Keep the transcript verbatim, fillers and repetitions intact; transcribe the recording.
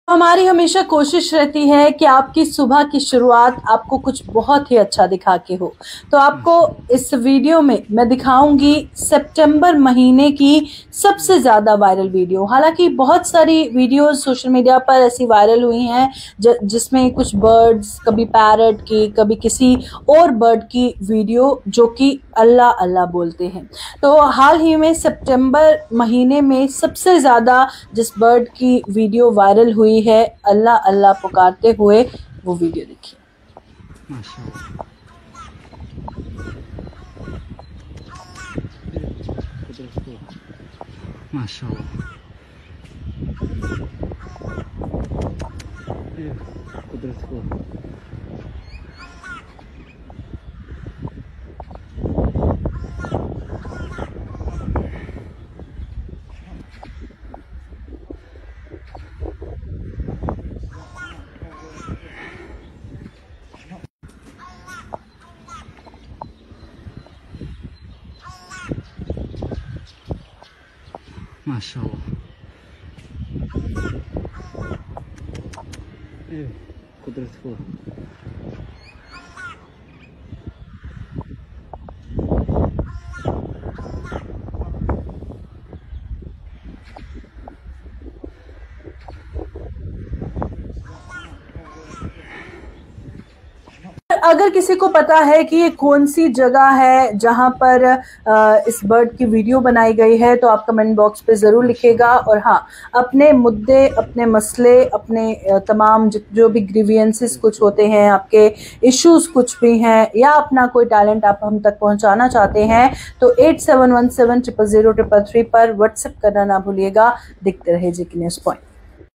हमारी हमेशा कोशिश रहती है कि आपकी सुबह की शुरुआत आपको कुछ बहुत ही अच्छा दिखा के हो। तो आपको इस वीडियो में मैं दिखाऊंगी सितंबर महीने की सबसे ज़्यादा वायरल वीडियो। हालांकि बहुत सारी वीडियोस सोशल मीडिया पर ऐसी वायरल हुई हैं जिसमें कुछ बर्ड्स, कभी पैरट की, कभी किसी और बर्ड की वीडियो जो कि अल्लाह अल्लाह बोलते हैं। तो हाल ही में सितंबर महीने में सबसे ज़्यादा जिस बर्ड की वीडियो वायरल हुई है अल्लाह अल्लाह पुकारते हुए, वो वीडियो देखिए। माशाअल्लाह, कुदरत को माशाअल्लाह, कुदरत को अगर किसी को पता है कि ये कौन सी जगह है जहां पर इस बर्ड की वीडियो बनाई गई है तो आप कमेंट बॉक्स पे ज़रूर लिखिएगा। और हाँ, अपने मुद्दे, अपने मसले, अपने तमाम जो भी ग्रीवियंसेस कुछ होते हैं, आपके इश्यूज कुछ भी हैं, या अपना कोई टैलेंट आप हम तक पहुंचाना चाहते हैं तो eight seven one seven triple zero triple three पर व्हाट्सएप करना ना भूलिएगा। दिखते रहे जी के न्यूज़ पॉइंट।